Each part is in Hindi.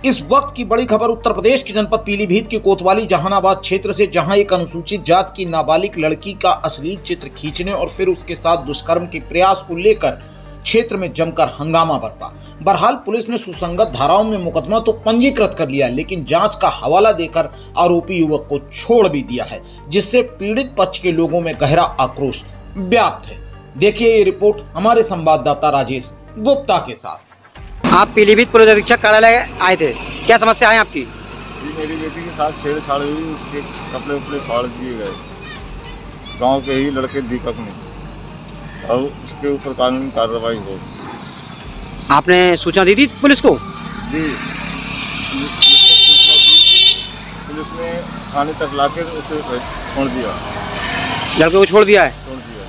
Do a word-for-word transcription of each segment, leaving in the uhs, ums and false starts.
इस वक्त की बड़ी खबर उत्तर प्रदेश के जनपद पीलीभीत के कोतवाली जहानाबाद क्षेत्र से, जहां एक अनुसूचित जात की नाबालिग लड़की का अश्लील चित्र खींचने और फिर उसके साथ दुष्कर्म के प्रयास को लेकर क्षेत्र में जमकर हंगामा बरपा। बहरहाल पुलिस ने सुसंगत धाराओं में मुकदमा तो पंजीकृत कर लिया, लेकिन जांच का हवाला देकर आरोपी युवक को छोड़ भी दिया है, जिससे पीड़ित पक्ष के लोगों में गहरा आक्रोश व्याप्त है। देखिए ये रिपोर्ट हमारे संवाददाता राजेश गुप्ता के साथ। आप पीलीभीत पुलिस अधीक्षक कार्यालय आए थे, क्या समस्या है आपकी? जी, मेरी बेटी के साथ छेड़छाड़ हुई, उसके कपड़े उपड़े फाड़ दिए गए गांव के ही लड़के दीपक ने, और उसके ऊपर कानूनी कार्रवाई हो। आपने सूचना दी थी पुलिस को? जी, पुलिस को सूचना दी, पुलिस ने थाने तक लाकर उसे छोड़ दिया। लड़के को छोड़ दिया है? छोड़ दिया।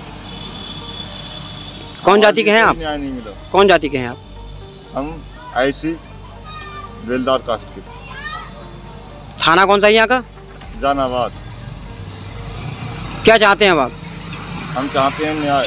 कौन जाति के हैं आप? न्याय नहीं मिला। कौन जाति के हैं आप? हम आईसी बेलदार कास्ट के। थाना कौन सा है यहाँ का? जहानाबाद। क्या चाहते हैं अब आप? हम चाहते हैं न्याय।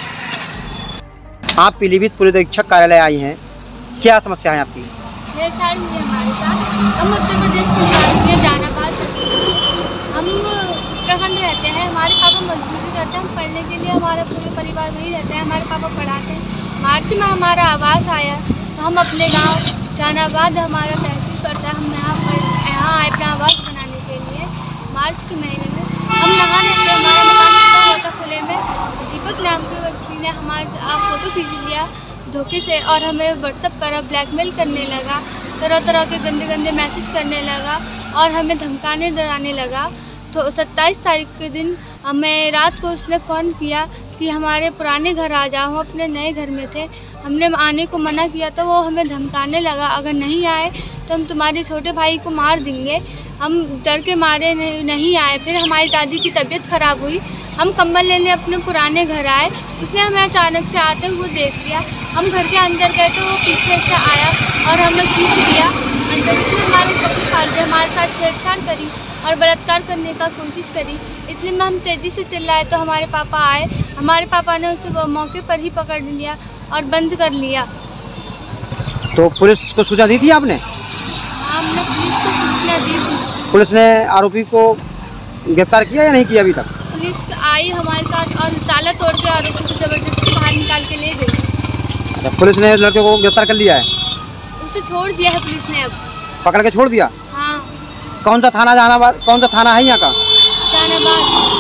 आप पीलीभीत पुलिस अधीक्षक कार्यालय आई हैं, क्या समस्या है आपकी? छेड़छाड़ हुई है हमारे साथ। हम उत्तर प्रदेश के निवासी हैं, जहानाबाद। हम उत्तराखंड रहते हैं, हमारे पापा मजदूरी करते हैं, हम पढ़ने के लिए हमारा पूरे परिवार वहीं रहते हैं, हमारे पापा पढ़ाते हैं। मार्च में हमारा आवास आया तो हम अपने गांव जहानाबाद हमारा तहसील पड़ता है, हम यहाँ पर यहाँ आए अपना आवास बनाने के लिए। मार्च के महीने में हम नहाने थे, हमारा मकान खुला हुआ था, खुले में दीपक नाम के व्यक्ति ने हमारा फ़ोटो खींच लिया धोखे से और हमें व्हाट्सअप करा, ब्लैकमेल करने लगा, तरह तरह के गंदे गंदे मैसेज करने लगा और हमें धमकाने डराने लगा। तो सत्ताईस तारीख के दिन हमें रात को उसने फ़ोन किया कि हमारे पुराने घर आ जाओ, हम अपने नए घर में थे। हमने आने को मना किया तो वो हमें धमकाने लगा, अगर नहीं आए तो हम तुम्हारे छोटे भाई को मार देंगे। हम डर के मारे नहीं, नहीं आए। फिर हमारी दादी की तबीयत ख़राब हुई, हम कंबल लेने अपने पुराने घर आए। उसने हमें अचानक से आते हुए देख लिया। हम घर के अंदर गए तो वो पीछे से आया और हमें खींच लिया अंदर। उसने हमारे कपड़े फाड़ दिए, हमारे साथ छेड़छाड़ करी और बलात्कार करने का कोशिश करी। इसलिए में हम तेज़ी से चिल्लाए तो हमारे पापा आए। हमारे पापा ने उसे मौके पर ही पकड़ लिया और बंद कर लिया। तो पुलिस को सूचना दी थी आपने? हमने पुलिस को सूचना दी थी। पुलिस ने आरोपी को गिरफ्तार किया या नहीं किया अभी तक? पुलिस आई हमारे साथ और ताला तोड़ के आरोपी को जबरदस्ती बाहर निकाल के ले गई। अच्छा, पुलिस ने लड़के को गिरफ्तार कर लिया है? उसे छोड़ दिया है पुलिस ने, अब पकड़ के छोड़ दिया? हाँ। कौन सा थाना जहानाबाद, कौन सा थाना है यहाँ का? जहानाबाद।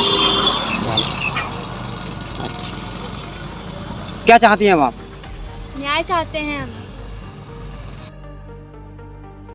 क्या चाहती हैं अब आप? न्याय चाहते हैं हम।